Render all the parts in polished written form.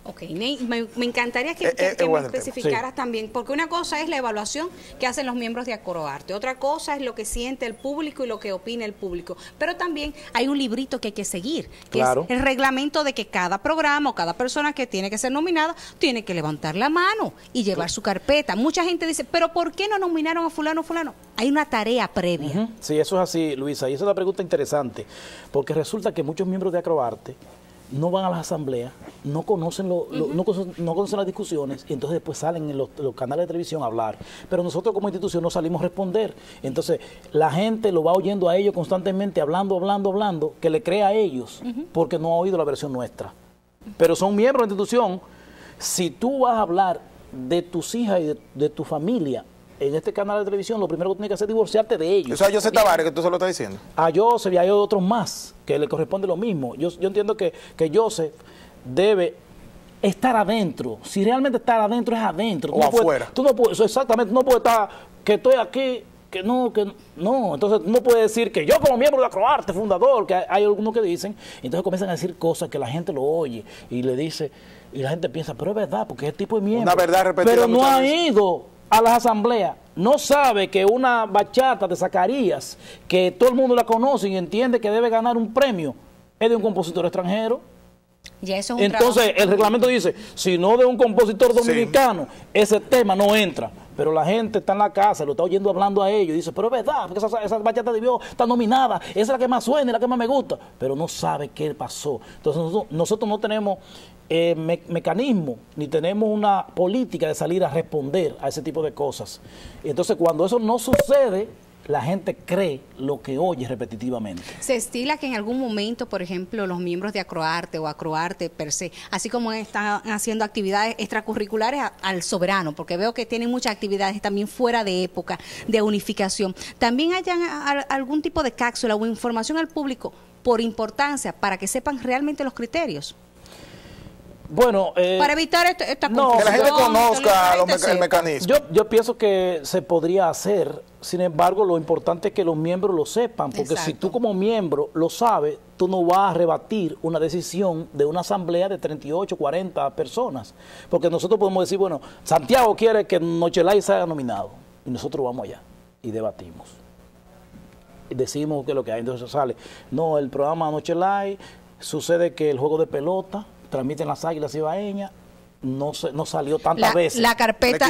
Ok, Ney, me encantaría que me especificaras también, porque una cosa es la evaluación que hacen los miembros de Acroarte, otra cosa es lo que siente el público y lo que opina el público, pero también hay un librito que hay que seguir, que es el reglamento de que cada programa o cada persona que tiene que ser nominada tiene que levantar la mano y llevar su carpeta. Mucha gente dice, pero ¿por qué no nominaron a fulano o fulano? Hay una tarea previa. Sí, eso es así, Luisa, y esa es una pregunta interesante, porque resulta que muchos miembros de Acroarte no van a las asambleas, no conocen, no conocen las discusiones, y entonces después salen en los canales de televisión a hablar. Pero nosotros como institución no salimos a responder. Entonces la gente lo va oyendo a ellos constantemente, hablando, que le crea a ellos, porque no ha oído la versión nuestra. Pero son miembros de la institución. Si tú vas a hablar de tus hijas y de tu familia en este canal de televisión, lo primero que tienes que hacer es divorciarte de ellos. O sea, José Tavares, que tú se lo estás diciendo. A Joseph y hay otros más que le corresponde lo mismo. Yo entiendo que Joseph debe estar adentro. Si realmente estar adentro es adentro. O afuera. Tú no puedes, exactamente, no puedes estar, que estoy aquí, que no. Entonces no puedes decir que yo como miembro de Acroarte, fundador, que hay algunos que dicen, entonces comienzan a decir cosas que la gente lo oye y le dice, y la gente piensa, pero es verdad, porque ese tipo de miembro. Una verdad repetida. Pero no ha ido a las asambleas, no sabe que una bachata de Zacarías, que todo el mundo la conoce y entiende que debe ganar un premio, es de un compositor extranjero. Ya eso es un Entonces el reglamento dice, si no de un compositor dominicano, ese tema no entra. Pero la gente está en la casa, lo está oyendo hablando a ellos y dice, pero es verdad, porque esa bachata debió estar nominada, esa es la que más suena y la que más me gusta, pero no sabe qué pasó. Entonces nosotros no tenemos mecanismo, ni tenemos una política de salir a responder a ese tipo de cosas. Y entonces cuando eso no sucede, la gente cree lo que oye repetitivamente. Se estila que en algún momento, por ejemplo, los miembros de Acroarte o Acroarte per se, así como están haciendo actividades extracurriculares al soberano, porque veo que tienen muchas actividades también fuera de época de unificación, también hayan algún tipo de cápsula o información al público por importancia para que sepan realmente los criterios. Bueno, para evitar esta confusión, que la gente conozca el mecanismo. Yo pienso que se podría hacer, sin embargo, lo importante es que los miembros lo sepan, porque si tú como miembro lo sabes, tú no vas a rebatir una decisión de una asamblea de 38, 40 personas, porque nosotros podemos decir, bueno, Santiago quiere que Nochelay sea nominado, y nosotros vamos allá y debatimos. Y decimos que lo que hay, entonces sale, no, el programa Nochelay, sucede que el juego de pelota transmiten las Águilas Ibaeñas, no salió tantas veces. La carpeta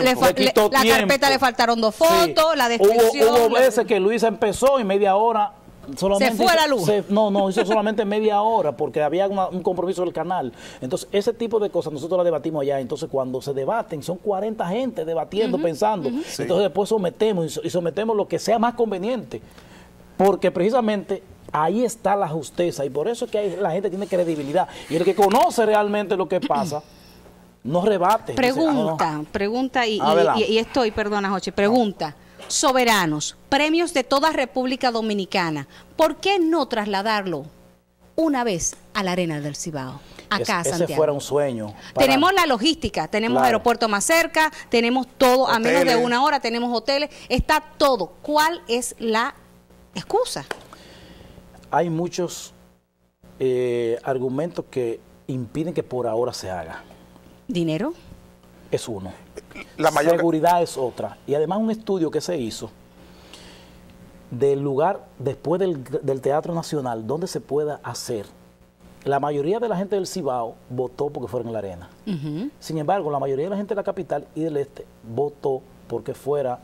le faltaron 2 fotos, la descripción. Hubo veces que Luisa empezó y media hora solamente se fue la luz. Hizo solamente media hora porque había un compromiso del canal. Entonces, ese tipo de cosas nosotros las debatimos allá. Entonces, cuando se debaten, son 40 gente debatiendo, pensando. Entonces, después sometemos y sometemos lo que sea más conveniente. Porque precisamente ahí está la justeza y por eso es que la gente tiene credibilidad. Y el que conoce realmente lo que pasa, no rebate. Pregunta y estoy, perdona, Joche, pregunta. Soberanos, premios de toda República Dominicana, ¿por qué no trasladarlo una vez a la Arena del Cibao? Acá, Santiago. Ese fuera un sueño. Tenemos la logística, tenemos aeropuerto más cerca, tenemos todo a menos de 1 hora, tenemos hoteles, está todo. ¿Cuál es la excusa? Hay muchos argumentos que impiden que por ahora se haga. ¿Dinero? Es uno. Seguridad es otra. Y además un estudio que se hizo del lugar después del Teatro Nacional donde se pueda hacer. La mayoría de la gente del Cibao votó porque fuera en la Arena. Sin embargo, la mayoría de la gente de la capital y del este votó porque fuera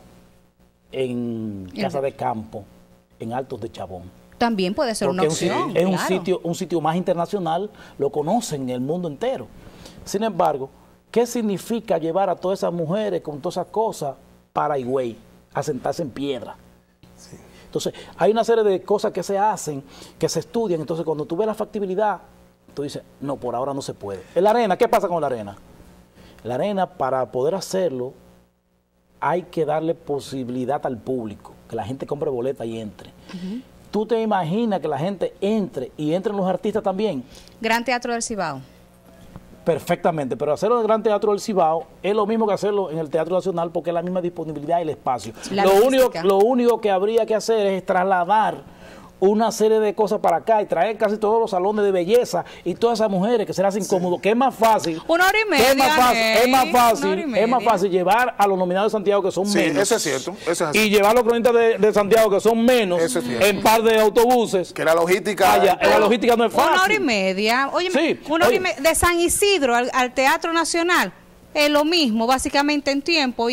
en Casa de Campo, en Altos de Chabón. También puede ser una opción. Es un sitio más internacional, lo conocen en el mundo entero. Sin embargo, ¿qué significa llevar a todas esas mujeres con todas esas cosas para Higüey, a sentarse en piedra? Entonces, hay una serie de cosas que se hacen, que se estudian. Entonces, cuando tú ves la factibilidad, tú dices, no, por ahora no se puede. En la Arena, ¿qué pasa con la Arena? La Arena, para poder hacerlo, hay que darle posibilidad al público, que la gente compre boleta y entre. ¿Tú te imaginas que la gente entre y entren los artistas también? Gran Teatro del Cibao. Perfectamente, pero hacerlo en el Gran Teatro del Cibao es lo mismo que hacerlo en el Teatro Nacional porque es la misma disponibilidad y el espacio. Lo único que habría que hacer es trasladar una serie de cosas para acá y traer casi todos los salones de belleza y todas esas mujeres que se les hace incómodo, que es más fácil. Una hora y media. Es más fácil llevar a los nominados de Santiago, que son menos. Eso es cierto. Eso es así. Y llevar a los cronistas de Santiago, que son menos, en par de autobuses. Que la logística. La logística no es fácil. Una hora y media. Oye, una hora y media. De San Isidro al Teatro Nacional es lo mismo, básicamente en tiempo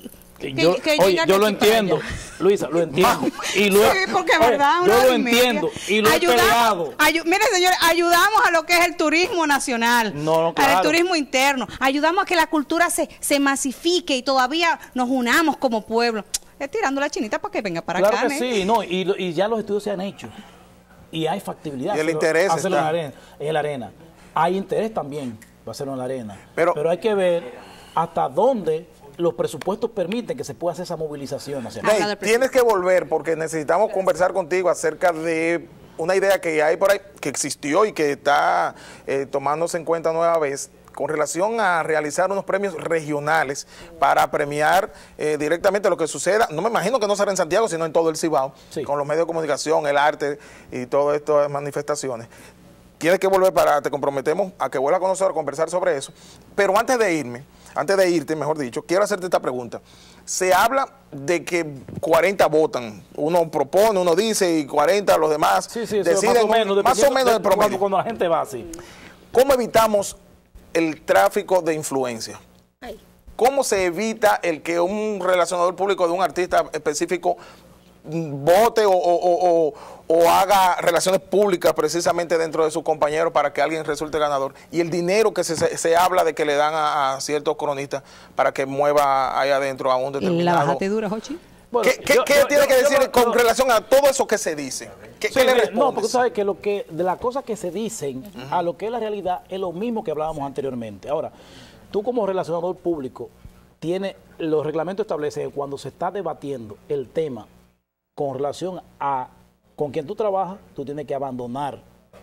yo lo entiendo, Luisa, lo entiendo. Sí, porque verdad, yo lo entiendo y lo he peleado. Mire, señores, ayudamos a lo que es el turismo nacional, al turismo interno. Ayudamos a que la cultura se masifique y todavía nos unamos como pueblo. Es tirando la chinita para que venga para acá. Claro que sí, y ya los estudios se han hecho. Y hay factibilidad. Y el interés hacerlo en la arena. Hay interés también para hacerlo en la arena. Pero hay que ver hasta dónde los presupuestos permiten que se pueda hacer esa movilización. Ney, tienes que volver porque necesitamos conversar contigo acerca de una idea que hay por ahí, que existió y que está tomándose en cuenta nueva vez, con relación a realizar unos premios regionales para premiar directamente lo que suceda. No me imagino que no será en Santiago, sino en todo el Cibao, con los medios de comunicación, el arte y todas estas manifestaciones. Tienes que volver te comprometemos a que vuelva a conocer, a conversar sobre eso. Pero antes de irte, mejor dicho, quiero hacerte esta pregunta. Se habla de que 40 votan. Uno propone, uno dice, y 40 los demás deciden más o menos el promedio. Cuando la gente va así. ¿Cómo evitamos el tráfico de influencia? ¿Cómo se evita el que un relacionador público de un artista específico vote o haga relaciones públicas precisamente dentro de sus compañeros para que alguien resulte ganador? Y el dinero que se habla de que le dan a ciertos cronistas para que mueva ahí adentro a un determinado... ¿La bajate dura, Jochi? Bueno, ¿Qué tiene que decir con relación a todo eso que se dice? ¿Qué le respondes? No, porque tú sabes que de las cosas que se dicen a lo que es la realidad es lo mismo que hablábamos anteriormente. Ahora, tú como relacionador público, los reglamentos establecen que cuando se está debatiendo el tema con relación a con quien tú trabajas, tú tienes que abandonar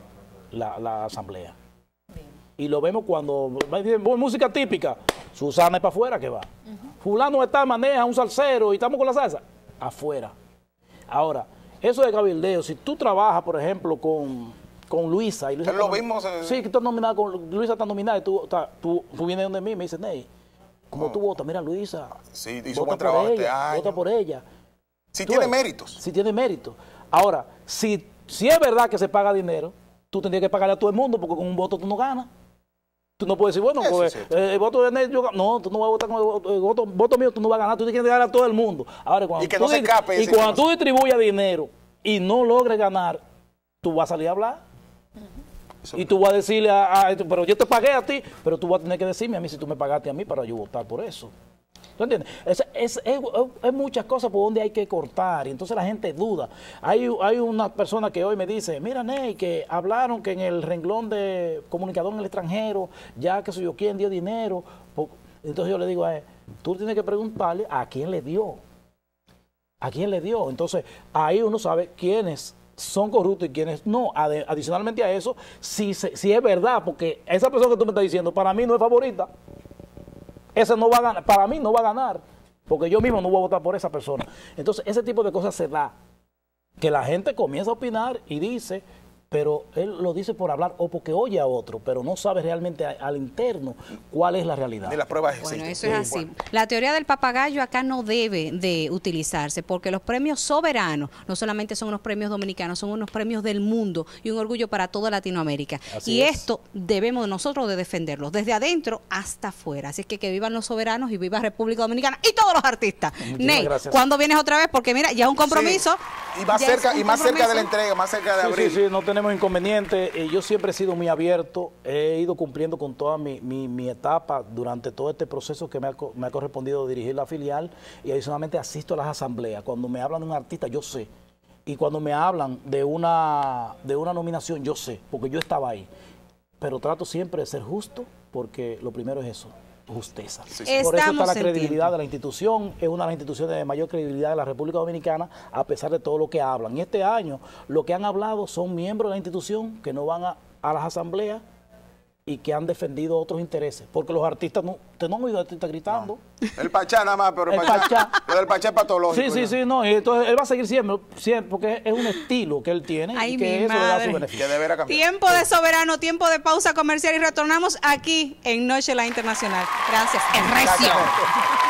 la asamblea. Y lo vemos cuando música típica, Susana es para afuera que va. Fulano maneja un salsero y estamos con la salsa, afuera. Ahora, eso de cabildeo, si tú trabajas, por ejemplo, con Luisa, y Luisa lo mismo. Sí, que tú nominada Luisa está nominada y tú vienes donde mí y me dices, Ney, ¿cómo tú votas? Mira, Luisa, sí, hizo buen trabajo este año. Vota por ella. Si tiene méritos. Si tiene méritos. Ahora, si es verdad que se paga dinero, tú tendrías que pagarle a todo el mundo porque con un voto tú no ganas. Tú no puedes decir, bueno, pues, el voto de Ney, no, tú no vas a votar con el voto mío, tú no vas a ganar, tú tienes que darle a todo el mundo. Ahora, cuando tú distribuyas dinero y no logres ganar, tú vas a salir a hablar. Y tú vas a decirle pero yo te pagué a ti, pero tú vas a tener que decirme a mí si tú me pagaste a mí para yo votar por eso. ¿Tú entiendes? Es muchas cosas por donde hay que cortar y entonces la gente duda. Hay una persona que hoy me dice, mira, Ney, que hablaron que en el renglón de comunicador en el extranjero, ya que soy yo quien dio dinero. Entonces yo le digo a él, tú tienes que preguntarle a quién le dio. ¿A quién le dio? Entonces ahí uno sabe quiénes son corruptos y quienes no. Adicionalmente a eso, si es verdad, porque esa persona que tú me estás diciendo, para mí no es favorita. Ese no va a ganar, para mí no va a ganar, porque yo mismo no voy a votar por esa persona. Entonces, ese tipo de cosas se da, que la gente comienza a opinar y dice, pero él lo dice por hablar o porque oye a otro, pero no sabe realmente al interno cuál es la realidad. Ni las pruebas existen. Bueno, eso es así. Bueno. La teoría del papagayo acá no debe de utilizarse, porque los premios soberanos no solamente son unos premios dominicanos, son unos premios del mundo y un orgullo para toda Latinoamérica. Así es. Esto debemos nosotros de defenderlos, desde adentro hasta afuera. Así es que vivan los soberanos y viva República Dominicana y todos los artistas. Ney, ¿cuándo vienes otra vez? Porque mira, ya es un compromiso. Sí. Y más cerca de la entrega, más cerca de abril. Sí, no tenemos inconveniente. Yo siempre he sido muy abierto, he ido cumpliendo con toda mi etapa durante todo este proceso que me ha correspondido dirigir la filial, y adicionalmente asisto a las asambleas. Cuando me hablan de un artista, yo sé, y cuando me hablan de una nominación, yo sé, porque yo estaba ahí, pero trato siempre de ser justo, porque lo primero es eso, justeza. Sí. Por eso está la credibilidad de la institución, es una de las instituciones de mayor credibilidad de la República Dominicana, a pesar de todo lo que hablan. Y este año lo que han hablado son miembros de la institución que no van a las asambleas y que han defendido otros intereses, porque los artistas no, usted no ha oído artistas gritando. No. El Pachá nada más, pero el Pachá. Lo del Pachá es patológico. Sí, no, y entonces él va a seguir siempre, porque es un estilo que él tiene. Ay, y que eso le da su beneficio. Que deberá cambiar. Tiempo de soberano, tiempo de pausa comercial y retornamos aquí en Noche La Internacional. Gracias. El recio.